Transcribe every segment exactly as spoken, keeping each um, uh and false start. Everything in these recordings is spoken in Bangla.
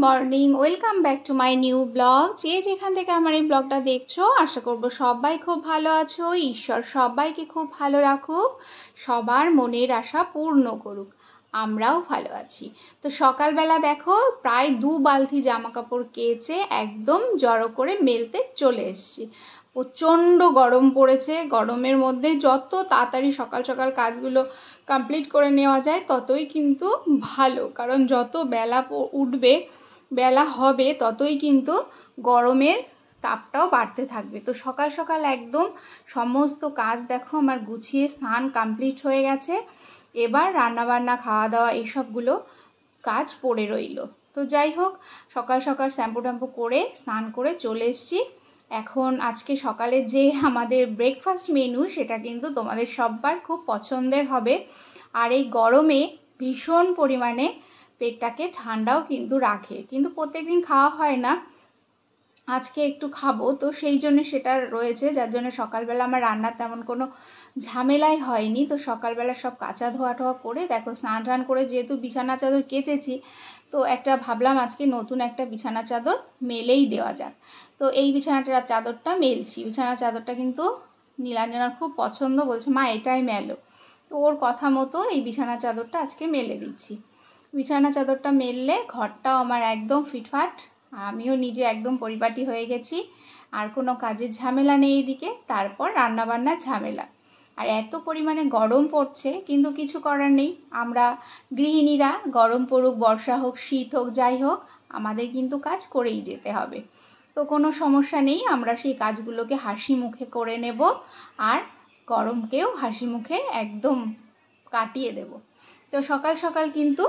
Morning, welcome back to my new blog. যে যেখান থেকে আমার এই ব্লগটা দেখছো, আশা করবো সবাই খুব ভালো আছো। ঈশ্বর সবাইকে খুব ভালো রাখুক, সবার মনের আশা পূর্ণ করুক। আমরাও ভালো আছি। তো সকালবেলা দেখো প্রায় দু বালতি জামা কাপড় কেচে একদম জড়ো করে মেলতে চলে এসেছি। প্রচণ্ড গরম পড়েছে। গরমের মধ্যে যত তাড়াতাড়ি সকাল সকাল কাজগুলো কমপ্লিট করে নেওয়া যায় ততই কিন্তু ভালো, কারণ যত বেলা উঠবে বেলা হবে ততই কিন্তু গরমের তাপটাও বাড়তে থাকবে। তো সকাল সকাল একদম সমস্ত কাজ দেখো আমার গুছিয়ে স্নান কমপ্লিট হয়ে গেছে। এবার রান্নাবান্না খাওয়া দাওয়া এইসবগুলো কাজ পড়ে রইল। তো যাই হোক, সকাল সকাল শ্যাম্পু ট্যাম্পু করে স্নান করে চলে এসেছি। এখন আজকে সকালে যে আমাদের ব্রেকফাস্ট মেনু সেটা কিন্তু তোমাদের সবার খুব পছন্দের হবে। আর এই গরমে ভীষণ পরিমাণে পেটটাকে ঠান্ডাও কিন্তু রাখে, কিন্তু প্রত্যেকদিন খাওয়া হয় না, আজকে একটু খাবো তো সেই জন্য সেটা রয়েছে, যার জন্য সকালবেলা আমার রান্নার তেমন কোনো ঝামেলাই হয়নি। তো সকালবেলা সব কাঁচা ধোয়া টোয়া করে দেখো স্নান টান করে যেহেতু বিছানা চাদর কেচেছি, তো একটা ভাবলাম আজকে নতুন একটা বিছানা চাদর মেলেই দেওয়া যাক। তো এই বিছানাটা চাদরটা মেলছি। বিছানা চাদরটা কিন্তু নীলাঞ্জনার খুব পছন্দ, বলছে মা এটাই মেলো। তো ওর কথা মতো এই বিছানা চাদরটা আজকে মেলে দিচ্ছি। বিছানা চাদরটা মেললে ঘরটাও আমার একদম ফিটফাট, আমিও নিজে একদম পরিপাটি হয়ে গেছি, আর কোনো কাজের ঝামেলা নেই এদিকে। তারপর রান্নাবান্নার ঝামেলা। আর এত পরিমাণে গরম পড়ছে, কিন্তু কিছু করার নেই, আমরা গৃহিণীরা গরম পড়ুক বর্ষা হোক শীত হোক যাই হোক আমাদের কিন্তু কাজ করেই যেতে হবে। তো কোনো সমস্যা নেই, আমরা সেই কাজগুলোকে হাসি মুখে করে নেব, আর গরমকেও হাসি মুখে একদম কাটিয়ে দেব। তো সকাল সকাল কিন্তু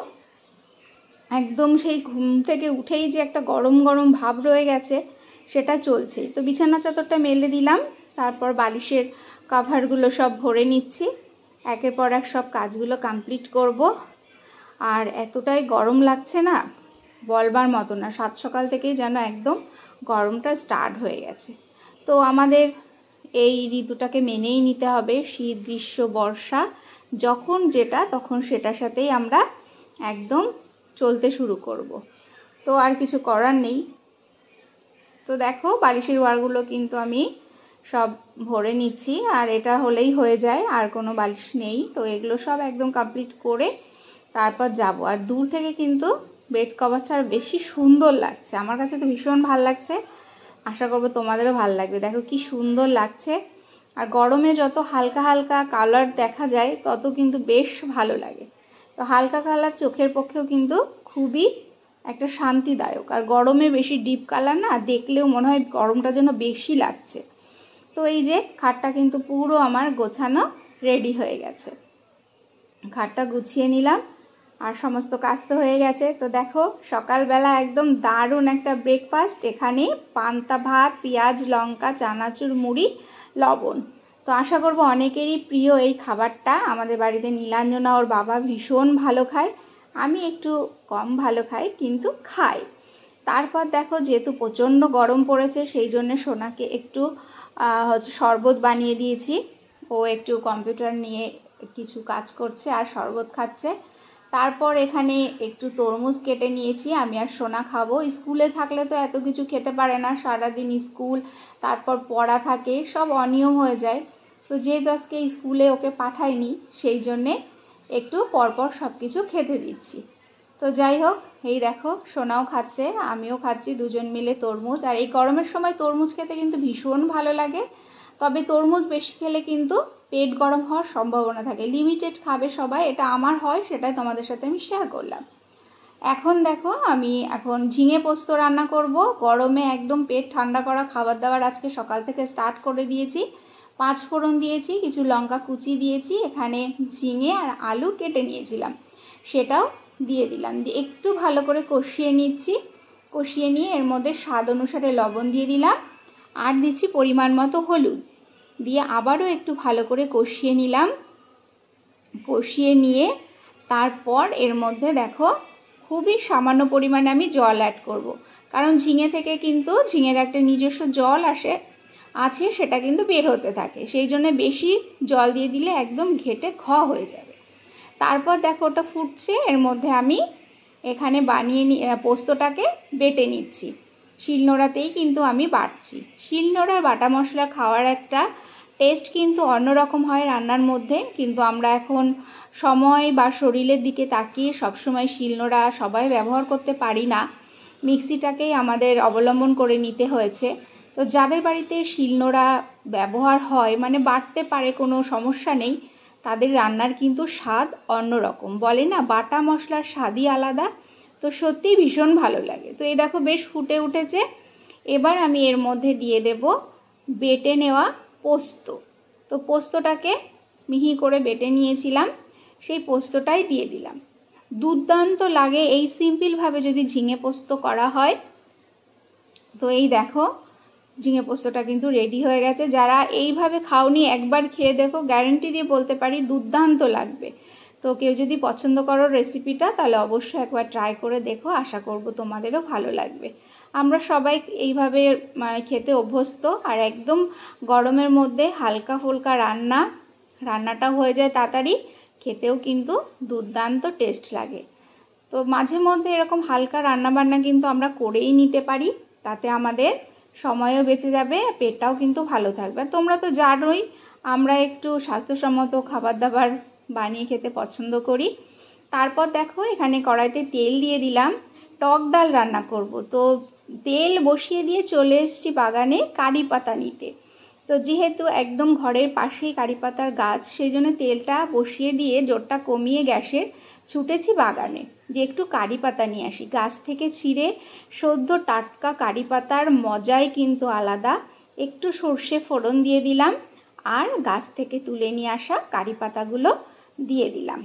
একদম সেই ঘুম থেকে উঠেই যে একটা গরম গরম ভাব রয়ে গেছে সেটা চলছে। তো বিছানা চাদরটা মেলে দিলাম, তারপর বালিশের কভারগুলো সব ভরে নিচ্ছি, একের পর এক সব কাজগুলো কমপ্লিট করব। আর এতটাই গরম লাগছে না বলবার মতো না, সাত সকাল থেকেই যেন একদম গরমটা স্টার্ট হয়ে গেছে। তো আমাদের এই ঋতুটাকে মেনেই নিতে হবে, শীত গ্রীষ্ম বর্ষা যখন যেটা তখন সেটার সাথেই আমরা একদম চলতে শুরু করব। তো আর কিছু করার নেই। তো দেখো বালিশের ওয়ারগুলো কিন্তু আমি সব ভরে নিচ্ছি, আর এটা হলেই হয়ে যায়, আর কোনো বালিশ নেই। তো এগুলো সব একদম কমপ্লিট করে তারপর যাব। আর দূর থেকে কিন্তু বেড কভারটা আর বেশি সুন্দর লাগছে, আমার কাছে তো ভীষণ ভালো লাগছে, আশা করবো তোমাদেরও ভালো লাগবে। দেখো কি সুন্দর লাগছে। আর গরমে যত হালকা হালকা কালার দেখা যায় তত কিন্তু বেশ ভালো লাগে। তো হালকা কালার চোখের পক্ষেও কিন্তু খুবই একটা শান্তিদায়ক, আর গরমে বেশি ডিপ কালার না দেখলেও মনে হয় গরমটা যেন বেশি লাগছে। তো এই যে খাটটা কিন্তু পুরো আমার গোছানো রেডি হয়ে গেছে, খাটটা গুছিয়ে নিলাম আর সমস্ত কাজ তো হয়ে গেছে। তো দেখো সকালবেলা একদম দারুণ একটা ব্রেকফাস্ট, এখানে পান্তা ভাত, পেঁয়াজ লঙ্কা চানাচুর মুড়ি লবণ। তো আশা করব অনেকেরই প্রিয় এই খাবারটা। আমাদের বাড়িতে নীলাঞ্জনা ওর বাবা ভীষণ ভালো খায়, আমি একটু কম ভালো খাই কিন্তু খাই। তারপর দেখো যেহেতু প্রচণ্ড গরম পড়েছে সেই জন্য সোনাকে একটু হচ্ছে শরবত বানিয়ে দিয়েছি, ও একটু কম্পিউটার নিয়ে কিছু কাজ করছে আর শরবত খাচ্ছে। তারপর এখানে একটু তরমুজ কেটে নিয়েছি, আমি আর সোনা খাবো। স্কুলে থাকলে তো এত কিছু খেতে পারে না, সারাদিন স্কুল তারপর পড়া থাকে, সব অনিয়ম হয়ে যায়। তো যেহেতু আজকে স্কুলে ওকে পাঠাইনি সেই জন্যে একটু পরপর সব কিছু খেতে দিচ্ছি। তো যাই হোক, এই দেখো সোনাও খাচ্ছে আমিও খাচ্ছি, দুজন মিলে তরমুজ। আর এই গরমের সময় তরমুজ খেতে কিন্তু ভীষণ ভালো লাগে, তবে তরমুজ বেশি খেলে কিন্তু পেট গরম হওয়ার সম্ভাবনা থাকে। লিমিটেড খাবে সবাই, এটা আমার হয়, সেটাই তোমাদের সাথে আমি শেয়ার করলাম। এখন দেখো আমি এখন ঝিঙে পোস্ত রান্না করব। গরমে একদম পেট ঠান্ডা করা খাবার দাবার আজকে সকাল থেকে স্টার্ট করে দিয়েছি। পাঁচ ফোড়ন দিয়েছি, কিছু লঙ্কা কুচি দিয়েছি, এখানে ঝিঙে আর আলু কেটে নিয়েছিলাম সেটাও দিয়ে দিলাম, দিয়ে একটু ভালো করে কষিয়ে নিচ্ছি। কষিয়ে নিয়ে এর মধ্যে স্বাদ অনুসারে লবণ দিয়ে দিলাম, আর দিচ্ছি পরিমাণ মতো হলুদ, দিয়ে আবারও একটু ভালো করে কষিয়ে নিলাম। কষিয়ে নিয়ে তারপর এর মধ্যে দেখো খুবই সামান্য পরিমাণে আমি জল অ্যাড করব, কারণ ঝিঙে থেকে কিন্তু ঝিঙের একটা নিজস্ব জল আসে আছে সেটা কিন্তু বের হতে থাকে, সেই জন্য বেশি জল দিয়ে দিলে একদম ঘেটে খ হয়ে যাবে। তারপর দেখো ওটা ফুটছে, এর মধ্যে আমি এখানে বানিয়ে নি পোস্তটাকে বেটে নিচ্ছি। শিলনোড়াতেই কিন্তু আমি বাটছি। শিলনোড়ার বাটা মশলা খাওয়ার একটা টেস্ট কিন্তু অন্যরকম হয় রান্নার মধ্যে, কিন্তু আমরা এখন সময় বা শরীরের দিকে তাকিয়ে সবসময় শিলনোড়া সবাই ব্যবহার করতে পারি না, মিক্সিটাকেই আমাদের অবলম্বন করে নিতে হয়েছে। তো যাদের বাড়িতে শিলনোড়া ব্যবহার হয়, মানে বাটতে পারে, কোনো সমস্যা নেই, তাদের রান্নার কিন্তু স্বাদ অন্যরকম। বলে না বাটা মশলার স্বাদই আলাদা, তো সত্যিই ভীষণ ভালো লাগে। তো এই দেখো বেশ ফুটে উঠেছে। এবার আমি এর মধ্যে দিয়ে দেব বেটে নেওয়া পোস্ত। তো পোস্তটাকে মিহি করে বেটে নিয়েছিলাম, সেই পোস্তটাই দিয়ে দিলাম। দুর্দান্ত লাগে এই সিম্পলভাবে যদি ঝিঙে পোস্ত করা হয়। তো এই দেখো ঝিঙে পোস্তটা কিন্তু রেডি হয়ে গেছে। যারা এইভাবে খাওনি একবার খেয়ে দেখো, গ্যারেন্টি দিয়ে বলতে পারি দুর্দান্ত লাগবে। তো কেউ যদি পছন্দ করো রেসিপিটা, তাহলে অবশ্যই একবার ট্রাই করে দেখো, আশা করব তোমাদেরও ভালো লাগবে। আমরা সবাই এইভাবে মানে খেতে অভ্যস্ত, আর একদম গরমের মধ্যে হালকা ফুলকা রান্না, রান্নাটাও হয়ে যায় তাড়াতাড়ি, খেতেও কিন্তু দুর্দান্ত টেস্ট লাগে। তো মাঝে মধ্যে এরকম হালকা রান্নাবান্না কিন্তু আমরা করেই নিতে পারি, তাতে আমাদের সময়ও বেঁচে যাবে, পেটটাও কিন্তু ভালো থাকবে। তোমরা তো জানোই আমরা একটু স্বাস্থ্যসম্মত খাবার দাবার বানিয়ে খেতে পছন্দ করি। তারপর দেখো এখানে কড়াইতে তেল দিয়ে দিলাম, টক ডাল রান্না করব। তো তেল বসিয়ে দিয়ে চলে এসেছি বাগানে কারি পাতা নিতে। তো যেহেতু একদম ঘরের পাশেই কারি পাতার গাছ, সেই জন্য তেলটা বসিয়ে দিয়ে জোরটা কমিয়ে গ্যাসের ছুটেছি বাগানে, যে একটু কারি পাতা নিয়ে আসি। গাছ থেকে ছিঁড়ে সদ্য টাটকা কারি পাতার মজাই কিন্তু আলাদা। একটু সর্ষে ফোড়ন দিয়ে দিলাম, আর গাছ থেকে তুলে নিয়ে আসা কারি পাতাগুলো দিয়ে দিলাম।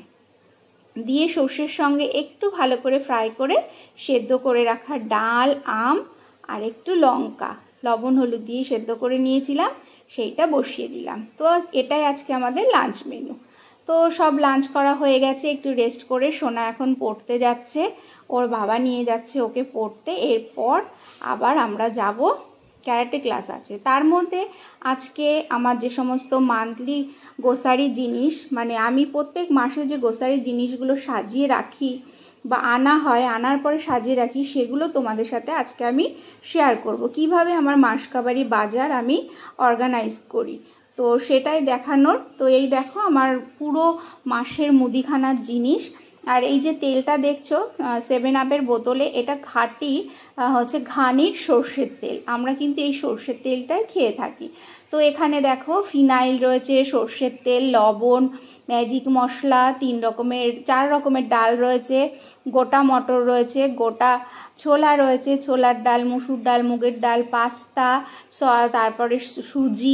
দিয়ে সর্ষের সঙ্গে একটু ভালো করে ফ্রাই করে সেদ্ধ করে রাখা ডাল, আম আর একটু লঙ্কা, লবণ হলুদ দিয়ে সেদ্ধ করে নিয়েছিলাম, সেইটা বসিয়ে দিলাম। তো এটাই আজকে আমাদের লাঞ্চ মেনু। তো সব লাঞ্চ করা হয়ে গেছে, একটু রেস্ট করে সোনা এখন পড়তে যাচ্ছে, ওর বাবা নিয়ে যাচ্ছে ওকে পড়তে। এরপর আবার আমরা যাব, ক্যারাটে ক্লাস আছে। তার মধ্যে আজকে আমার যে সমস্ত মান্থলি গ্রোসারি জিনিস, মানে আমি প্রত্যেক মাসে যে গ্রোসারি জিনিসগুলো সাজিয়ে রাখি বা আনা হয়, আনার পরে সাজিয়ে রাখি, সেগুলো তোমাদের সাথে আজকে আমি শেয়ার করব, কিভাবে আমার মাসকাবারি বাজার আমি অর্গানাইজ করি, তো সেটাই দেখানোর। তো এই দেখো আমার পুরো মাসের মুদিখানার জিনিস। আর এই যে তেলটা দেখছো সেভেন আপের বোতলে, এটা খাঁটি হচ্ছে ঘানির সর্ষের তেল। আমরা কিন্তু এই সর্ষের তেলটাই খেয়ে থাকি। তো এখানে দেখো ফিনাইল রয়েছে, সর্ষের তেল, লবণ, ম্যাজিক মশলা, তিন রকমের চার রকমের ডাল রয়েছে, গোটা মটর রয়েছে, গোটা ছোলা রয়েছে, ছোলার ডাল, মুসুর ডাল, মুগের ডাল, পাস্তা, তারপরে সুজি,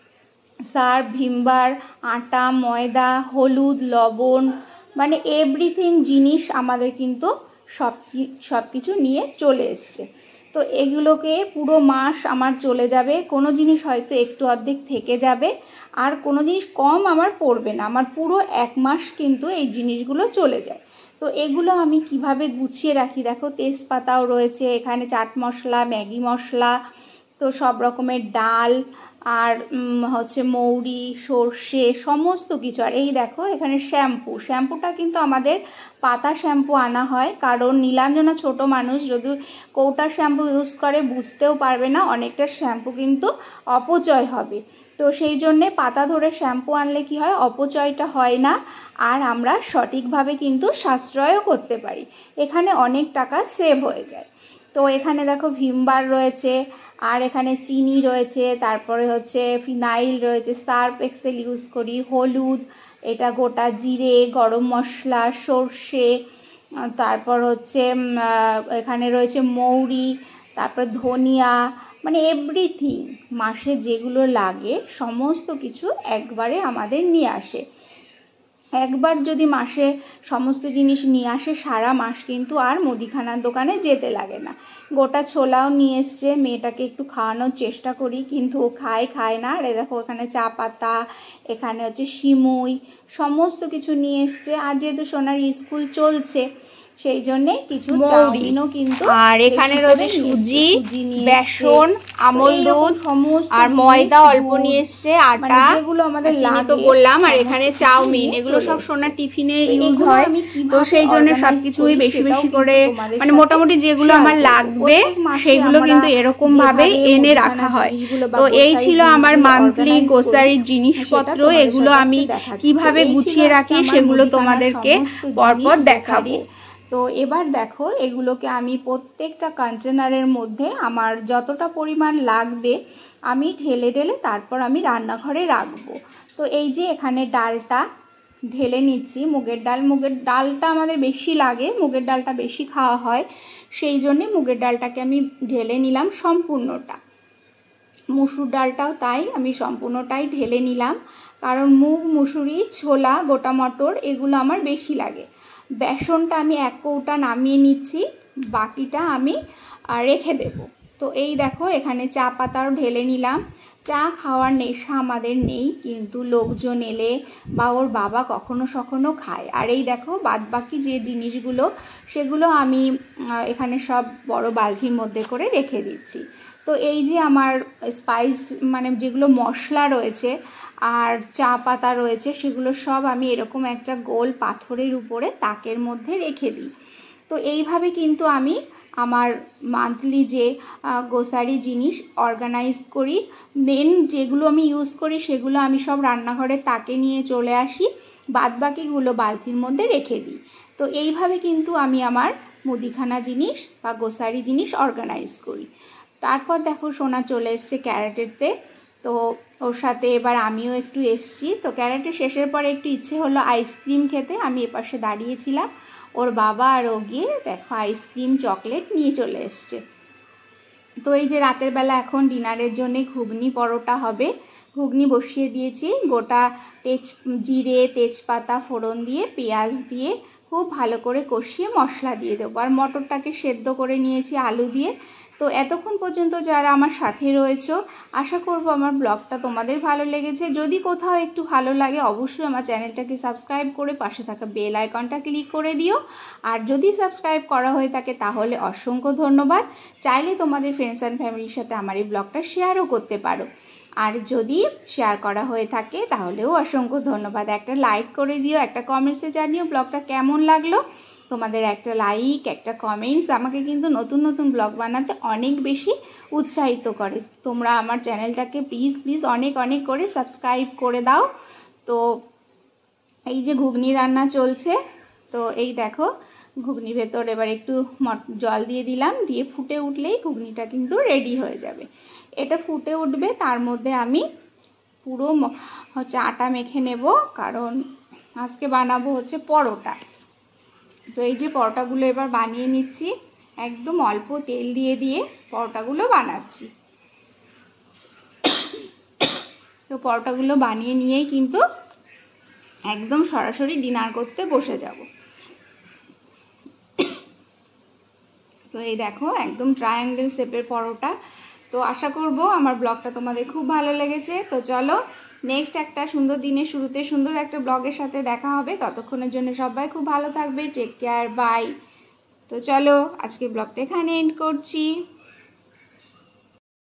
সার্ফ, ভিমবার, আটা, ময়দা, হলুদ, লবণ, মানে এভরিথিং জিনিস আমাদের কিন্তু সব সব কিছু নিয়ে চলে এসছে। তো এগুলোকে পুরো মাস আমার চলে যাবে। কোনো জিনিস হয়তো একটু অর্ধেক থেকে যাবে, আর কোনো জিনিস কম আমার পড়বে না, আমার পুরো এক মাস কিন্তু এই জিনিসগুলো চলে যায়। তো এগুলো আমি কিভাবে গুছিয়ে রাখি দেখো, তেজপাতাও রয়েছে এখানে, চাট মশলা, ম্যাগি মশলা, তো সব রকমের ডাল, আর হচ্ছে মৌরি, সর্ষে, সমস্ত কিছু। আর এই দেখো এখানে শ্যাম্পু, শ্যাম্পুটা কিন্তু আমাদের পাতা শ্যাম্পু আনা হয়, কারণ নীলাঞ্জনা ছোট মানুষ, যদি কৌটা শ্যাম্পু ইউজ করে বুঝতেও পারবে না, অনেকটা শ্যাম্পু কিন্তু অপচয় হবে। তো সেই জন্যে পাতা ধরে শ্যাম্পু আনলে কি হয়, অপচয়টা হয় না, আর আমরা সঠিকভাবে কিন্তু সাশ্রয়ও করতে পারি, এখানে অনেক টাকা সেভ হয়ে যায়। তো এখানে দেখো ভিমবার রয়েছে, আর এখানে চিনি রয়েছে, তারপরে হচ্ছে ফিনাইল রয়েছে, সার্ফ এক্সেল ইউজ করি, হলুদ, এটা গোটা জিরে, গরম মশলা, সর্ষে, তারপর হচ্ছে এখানে রয়েছে মৌরি, তারপর ধনিয়া, মানে এভরিথিং মাসে যেগুলো লাগে সমস্ত কিছু একবারে আমাদের নিয়ে আসে। একবার যদি মাসে সমস্ত জিনিস নিয়ে আসে, সারা মাস কিন্তু আর মুদিখানার দোকানে যেতে লাগে না। গোটা ছোলাও নিয়ে এসছে, মেয়েটাকে একটু খাওয়ানোর চেষ্টা করি, কিন্তু ও খায় খায় না। আর দেখো এখানে চা পাতা, এখানে হচ্ছে সিমুই, সমস্ত কিছু নিয়ে এসছে। আর যেহেতু সোনার স্কুল চলছে, সেই জন্য কিছু চাউমিনও কিন্তু, আর এখানে রয়েছে সুজি, বেসন, আমল দুধ আর ময়দা অল্প নিয়ে এসছে, আটা যেগুলো আমাদের চিনি তো বললাম, আর এখানে চাউমিন। এগুলো সব সোনার টিফিনে ইউজ হয়, তো সেই জন্য সবকিছুই বেশি বেশি করে মানে মোটামুটি যেগুলো আমার লাগবে সেগুলো কিন্তু এরকম ভাবে এনে রাখা হয়। তো এই ছিল আমার মান্থলি গ্রোসারির জিনিসপত্র। এগুলো আমি কিভাবে গুছিয়ে রাখি সেগুলো তোমাদেরকে পরপর দেখাবো। তো এবার দেখো, এগুলোকে আমি প্রত্যেকটা কন্টেনারের মধ্যে আমার যতটা পরিমাণ লাগবে আমি ঢেলে ঢেলে তারপর আমি রান্নাঘরে রাখবো। তো এই যে এখানে ডালটা ঢেলে নিচ্ছি, মুগের ডাল। মুগের ডালটা আমাদের বেশি লাগে, মুগের ডালটা বেশি খাওয়া হয়, সেই জন্যে মুগের ডালটাকে আমি ঢেলে নিলাম সম্পূর্ণটা। মুসুর ডালটাও তাই, আমি সম্পূর্ণটাই ঢেলে নিলাম, কারণ মুগ, মুসুরি, ছোলা, গোটা মটর এগুলো আমার বেশি লাগে। বেসনটা আমি এক কৌটা নামিয়ে নিচ্ছি, বাকিটা আমি রেখে দেব। তো এই দেখো এখানে চা পাতাও ঢেলে নিলাম। চা খাওয়ার নেশা আমাদের নেই, কিন্তু লোকজন এলে বা ওর বাবা কখনো সখনো খায়। আর এই দেখো বাদ বাকি যে জিনিসগুলো সেগুলো আমি এখানে সব বড় বালতির মধ্যে করে রেখে দিচ্ছি। তো এই যে আমার স্পাইস মানে যেগুলো মশলা রয়েছে আর চা পাতা রয়েছে সেগুলো সব আমি এরকম একটা গোল পাথরের উপরে তাকের মধ্যে রেখে দিই। তো এইভাবে কিন্তু আমি আমার মান্থলি যে গ্রোসারি জিনিস অর্গানাইজ করি। মেন যেগুলো আমি ইউজ করি সেগুলো আমি সব রান্নাঘরের তাকে নিয়ে চলে আসি, বাদ বাকিগুলো বালতির মধ্যে রেখে দিই। তো এইভাবে কিন্তু আমি আমার মুদিখানা জিনিস বা গ্রোসারি জিনিস অর্গানাইজ করি। তারপর দেখো সোনা চলে এসছে ক্যারেটেতে, তো ওর সাথে এবার আমিও একটু এসছি। তো ক্যারেটে শেষের পরে একটু ইচ্ছে হলো আইসক্রিম খেতে, আমি এপাশে দাঁড়িয়েছিলাম, ওর বাবা আর ও গিয়ে দেখো আইসক্রিম চকলেট নিয়ে চলে এসছে। তো এই যে রাতের বেলা এখন ডিনারের জন্যে ঘুগনি পরোটা হবে, ঘুগনি বসিয়ে দিয়েছি। গোটা তেজ জিরে তেজপাতা ফোড়ন দিয়ে পেঁয়াজ দিয়ে খুব ভালো করে কষিয়ে মশলা দিয়ে দেবো, আর মটরটাকে সেদ্ধ করে নিয়েছি আলু দিয়ে। তো এতক্ষণ পর্যন্ত যারা আমার সাথে রয়েছো, আশা করব আমার ব্লগটা তোমাদের ভালো লেগেছে। যদি কোথাও একটু ভালো লাগে অবশ্যই আমার চ্যানেলটাকে সাবস্ক্রাইব করে পাশে থাকা বেল আইকনটা ক্লিক করে দিও। আর যদি সাবস্ক্রাইব করা হয়ে থাকে তাহলে অসংখ্য ধন্যবাদ। চাইলে তোমাদের ফ্রেন্ডস অ্যান্ড ফ্যামিলির সাথে আমার এই ব্লগটা শেয়ারও করতে পারো, আর যদি শেয়ার করা হয়ে থাকে তাহলেও অসংখ্য ধন্যবাদ। একটা লাইক করে দিও, একটা কমেন্টসে জানিও ব্লগটা কেমন লাগলো। তোমাদের একটা লাইক একটা কমেন্টস আমাকে কিন্তু নতুন নতুন ব্লগ বানাতে অনেক বেশি উৎসাহিত করে। তোমরা আমার চ্যানেলটাকে প্লিজ প্লিজ অনেক অনেক করে সাবস্ক্রাইব করে দাও। তো এই যে ঘুগনি রান্না চলছে, তো এই দেখো ঘুগনির ভেতর এবার একটু জল দিয়ে দিলাম, দিয়ে ফুটে উঠলেই ঘুগনিটা কিন্তু রেডি হয়ে যাবে। এটা ফুটে উঠবে, তার মধ্যে আমি পুরো হচ্ছে আটা মেখে নেব, কারণ আজকে বানাবো হচ্ছে পরোটা। তো এই যে পরোটাগুলো এবার বানিয়ে নিচ্ছি, একদম অল্প তেল দিয়ে দিয়ে পরোটাগুলো বানাচ্ছি। তো পরোটাগুলো বানিয়ে নিয়েই কিন্তু একদম সরাসরি ডিনার করতে বসে যাব। তো এই দেখো একদম ট্রায়াঙ্গেল শেপের পরোটা। তো আশা করব আমার ব্লগটা তোমাদের খুব ভালো লেগেছে। তো চলো নেক্সট একটা সুন্দর দিনের শুরুতে সুন্দর একটা ব্লগের সাথে দেখা হবে। ততক্ষণের জন্য সবাই খুব ভালো থাকবে, টেক কেয়ার, বাই। তো চলো আজকে ব্লগটা এখানে এন্ড করছি।